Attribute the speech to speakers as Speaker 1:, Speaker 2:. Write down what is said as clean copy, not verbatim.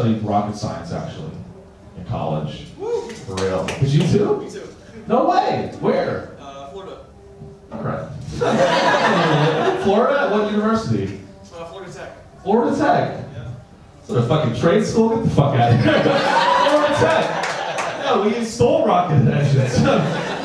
Speaker 1: studied rocket science, actually, in college.
Speaker 2: Woo!
Speaker 1: For real. Did you too?
Speaker 2: Me too.
Speaker 1: No way! Where?
Speaker 2: Florida.
Speaker 1: Alright. Florida? What university?
Speaker 2: Florida Tech.
Speaker 1: Florida Tech?
Speaker 2: Yeah.
Speaker 1: Is it a fucking trade school? Get the fuck out of here. Florida Tech! No, we stole rocket engines.